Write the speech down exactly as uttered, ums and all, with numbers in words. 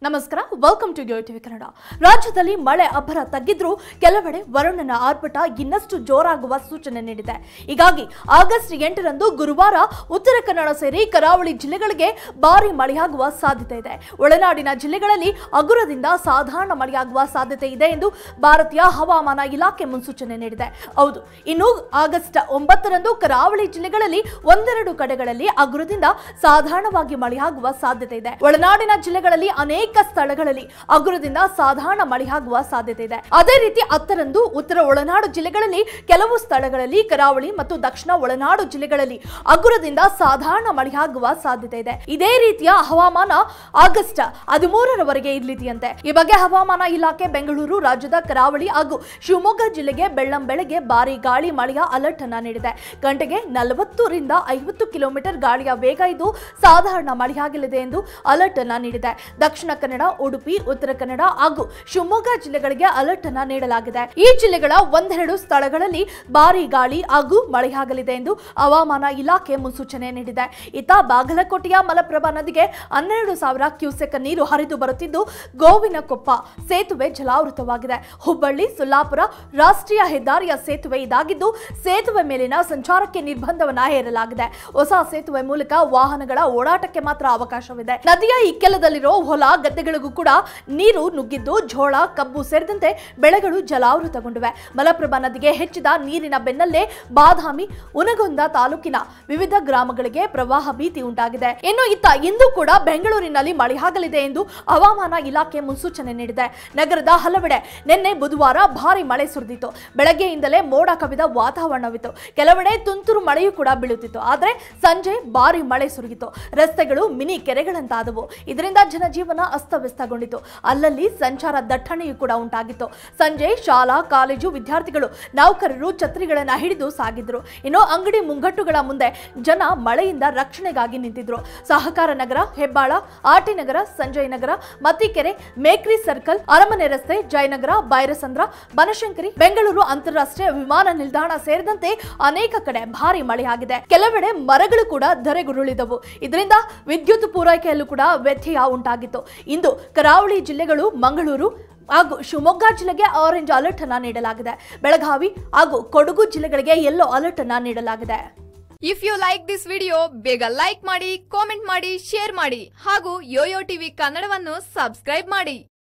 ನಮಸ್ಕಾರ, welcome to yoyo TV Kannada. ರಾಜ್ಯದಲ್ಲಿ ಮಳೆ ಅಬ್ಬರ ತಗ್ಗಿದ್ರೂ ಕೆಲವೆಡೆ ವರುಣನ ಆರ್ಭಟ ಇನ್ನಷ್ಟು ಜೋರಾಗುವ ಸೂಚನೆ ನೀಡಿದೆ. ಹೀಗಾಗಿ ಆಗಸ್ಟ್ ಎಂಟರಂದು ಗುರುವಾರ ಉತ್ತರ ಕನ್ನಡ ಸೇರಿ ಕರಾವಳಿ ಜಿಲ್ಲೆಗಳಿಗೆ ಭಾರಿ ಮಳೆಯಾಗುವ ಸಾಧ್ಯತೆ ಇದೆ. ಒಳನಾಡಿನ ಜಿಲ್ಲೆಗಳಲ್ಲಿ ಹಗುರದಿಂದ ಸಾಧಾರಣ ಮಳೆಯಾಗುವ ಸಾಧ್ಯತೆ ಇದೆ ಎಂದು ಭಾರತೀಯ ಹವಾಮಾನ ಇಲಾಖೆ ಮುನ್ಸೂಚನೆ ನೀಡಿದೆ. ಹೌದು, ಇನ್ನು ಆಗಸ್ಟ್ ಒಂಬತ್ತರಂದು ಕರಾವಳಿ ಜಿಲ್ಲೆಗಳಲ್ಲಿ ಒಂದೆರಡು ಕಡೆಗಳಲ್ಲಿ ಹಗುರದಿಂದ ಸಾಧಾರಣವಾಗಿ ಮಳೆಯಾಗುವ ಸಾಧ್ಯತೆ ಇದೆ. ಒಳನಾಡಿನ ಜಿಲ್ಲೆಗಳಲ್ಲಿ ಅನೇಕ ಸ್ಥಳಗಳಲ್ಲಿ ಹಗುರದಿಂದ ಸಾಧಾರಣ ಮಳೆಯಾಗುವ ಸಾಧ್ಯತೆ ಇದೆ. ಅದೇ ರೀತಿ ಹತ್ತರಂದು ಉತ್ತರ ಒಳನಾಡು ಜಿಲ್ಲೆಗಳಲ್ಲಿ ಕೆಲವು ಸ್ಥಳಗಳಲ್ಲಿ, ಕರಾವಳಿ ಮತ್ತು ದಕ್ಷಿಣ ಒಳನಾಡು ಜಿಲ್ಲೆಗಳಲ್ಲಿ ಹಗುರದಿಂದ ಸಾಧಾರಣ ಮಳೆಯಾಗುವ ಸಾಧ್ಯತೆ ಇದೆ. ಇದೇ ರೀತಿಯ ಹವಾಮಾನ ಆಗಸ್ಟ್ ಹದಿಮೂರರವರೆಗೆ ಇರಲಿದೆಯಂತೆ. ಈ ಬಗ್ಗೆ ಹವಾಮಾನ ಇಲಾಖೆ ಬೆಂಗಳೂರು, ರಾಜ್ಯದ ಕರಾವಳಿ ಹಾಗೂ ಶಿವಮೊಗ್ಗ ಜಿಲ್ಲೆಗೆ ಬೆಳ್ಳಂ ಬೆಳಗ್ಗೆ ಭಾರಿ ಗಾಳಿ ಮಳೆಯ ಅಲರ್ಟ್ ಅನ್ನ ನೀಡಿದೆ. ಗಂಟೆಗೆ ನಲವತ್ತರಿಂದ ಐವತ್ತು ಕಿಲೋಮೀಟರ್ ಗಾಳಿಯ ವೇಗ ಇದ್ದು ಸಾಧಾರಣ ಮಳೆಯಾಗಲಿದೆ ಎಂದು ಅಲರ್ಟ್ ಅನ್ನ ನೀಡಿದೆ. ದಕ್ಷಿಣ ಕನ್ನಡ, ಉಡುಪಿ, ಉತ್ತರ ಕನ್ನಡ ಹಾಗೂ ಶಿವಮೊಗ್ಗ ಜಿಲ್ಲೆಗಳಿಗೆ ಅಲರ್ಟ್ ಅನ್ನ ನೀಡಲಾಗಿದೆ. ಈ ಜಿಲ್ಲೆಗಳ ಒಂದೆರಡು ಸ್ಥಳಗಳಲ್ಲಿ ಭಾರಿ ಗಾಳಿ ಹಾಗೂ ಮಳೆಯಾಗಲಿದೆ ಎಂದು ಹವಾಮಾನ ಇಲಾಖೆ ಮುನ್ಸೂಚನೆ ನೀಡಿದೆ. ಇತ್ತ ಬಾಗಲಕೋಟೆಯ ಮಲಪ್ರಭಾ ನದಿಗೆ ಹನ್ನೆರಡು ಸಾವಿರ ಕ್ಯೂಸೆಕ್ ನೀರು ಹರಿದು ಬರುತ್ತಿದ್ದು ಗೋವಿನಕೊಪ್ಪ ಸೇತುವೆ ಜಲಾವೃತವಾಗಿದೆ. ಹುಬ್ಬಳ್ಳಿ ಸೊಲ್ಲಾಪುರ ರಾಷ್ಟ್ರೀಯ ಹೆದ್ದಾರಿಯ ಸೇತುವೆ ಇದಾಗಿದ್ದು ಸೇತುವೆ ಮೇಲಿನ ಸಂಚಾರಕ್ಕೆ ನಿರ್ಬಂಧವನ್ನ ಹೇರಲಾಗಿದೆ. ಹೊಸ ಸೇತುವೆ ಮೂಲಕ ವಾಹನಗಳ ಓಡಾಟಕ್ಕೆ ಮಾತ್ರ ಅವಕಾಶವಿದೆ. ನದಿಯ ಇಕ್ಕೆಲದಲ್ಲಿರೋ ಹೊಲ ಗದ್ದೆಗಳಿಗೂ ಕೂಡ ನೀರು ನುಗ್ಗಿದ್ದು ಜೋಳ, ಕಬ್ಬು ಸೇರಿದಂತೆ ಬೆಳೆಗಳು ಜಲಾವೃತಗೊಂಡಿವೆ. ಮಲಪ್ರಭಾ ನದಿಗೆ ಹೆಚ್ಚಿದ ನೀರಿನ ಬೆನ್ನಲ್ಲೇ ಬಾದಾಮಿ, ಉನಗೊಂದ ತಾಲೂಕಿನ ವಿವಿಧ ಗ್ರಾಮಗಳಿಗೆ ಪ್ರವಾಹ ಭೀತಿ ಉಂಟಾಗಿದೆ. ಇನ್ನು ಇತ್ತ ಇಂದು ಕೂಡ ಬೆಂಗಳೂರಿನಲ್ಲಿ ಮಳೆಯಾಗಲಿದೆ ಎಂದು ಹವಾಮಾನ ಇಲಾಖೆ ಮುನ್ಸೂಚನೆ ನೀಡಿದೆ. ನಗರದ ಹಲವೆಡೆ ನಿನ್ನೆ ಬುಧವಾರ ಭಾರಿ ಮಳೆ ಸುರಿದಿತ್ತು. ಬೆಳಗ್ಗೆಯಿಂದಲೇ ಮೋಡ ಕವಿದ ವಾತಾವರಣವಿತ್ತು. ಕೆಲವೆಡೆ ತುಂತುರು ಮಳೆಯೂ ಕೂಡ ಬೀಳುತ್ತಿತ್ತು. ಆದರೆ ಸಂಜೆ ಭಾರಿ ಮಳೆ ಸುರಿಯಿತು. ರಸ್ತೆಗಳು ಮಿನಿ ಕೆರೆಗಳಂತಾದವು. ಇದರಿಂದ ಜನಜೀವನ ಅಸ್ತವ್ಯಸ್ತಗೊಂಡಿತು. ಅಲ್ಲಲ್ಲಿ ಸಂಚಾರ ದಟ್ಟಣೆಯೂ ಕೂಡ ಉಂಟಾಗಿತ್ತು. ಸಂಜೆ ಶಾಲಾ ಕಾಲೇಜು ವಿದ್ಯಾರ್ಥಿಗಳು, ನೌಕರರು ಛತ್ರಿಗಳನ್ನ ಹಿಡಿದು ಸಾಗಿದ್ರು. ಇನ್ನು ಅಂಗಡಿ ಮುಂಗಟ್ಟುಗಳ ಮುಂದೆ ಜನ ಮಳೆಯಿಂದ ರಕ್ಷಣೆಗಾಗಿ ನಿಂತಿದ್ರು. ಸಹಕಾರ ನಗರ, ಹೆಬ್ಬಾಳ, ಆರ್ಟಿ ನಗರ, ಸಂಜಯ್ ನಗರ, ಮತ್ತಿಕೆರೆ, ಮೇಕ್ರಿ ಸರ್ಕಲ್, ಅರಮನೆ ರಸ್ತೆ, ಜಯನಗರ, ಬೈರಸಂದ್ರ, ಬನಶಂಕರಿ, ಬೆಂಗಳೂರು ಅಂತಾರಾಷ್ಟ್ರೀಯ ವಿಮಾನ ನಿಲ್ದಾಣ ಸೇರಿದಂತೆ ಅನೇಕ ಕಡೆ ಭಾರಿ ಮಳೆಯಾಗಿದೆ. ಕೆಲವೆಡೆ ಮರಗಳು ಕೂಡ ಧರೆಗುರುಳಿದವು. ಇದರಿಂದ ವಿದ್ಯುತ್ ಪೂರೈಕೆಯಲ್ಲೂ ಕೂಡ ವ್ಯತ್ಯಯ ಉಂಟಾಗಿತ್ತು. ಇಂದು ಕರಾವಳಿ ಜಿಲ್ಲೆಗಳು, ಮಂಗಳೂರು ಹಾಗೂ ಶಿವಮೊಗ್ಗ ಜಿಲ್ಲೆಗೆ ಆರೆಂಜ್ ಅಲರ್ಟ್ ಅನ್ನ ನೀಡಲಾಗಿದೆ. ಬೆಳಗಾವಿ ಹಾಗೂ ಕೊಡಗು ಜಿಲ್ಲೆಗಳಿಗೆ ಯೆಲ್ಲೋ ಅಲರ್ಟ್ ಅನ್ನ ನೀಡಲಾಗಿದೆ. If you like this video, ಬೇಗ ಲೈಕ್ ಮಾಡಿ, ಕಾಮೆಂಟ್ ಮಾಡಿ, ಶೇರ್ ಮಾಡಿ ಹಾಗೂ ಯೋಯೋ ಟಿವಿ ಕನ್ನಡವನ್ನು ಸಬ್ಸ್ಕ್ರೈಬ್ ಮಾಡಿ.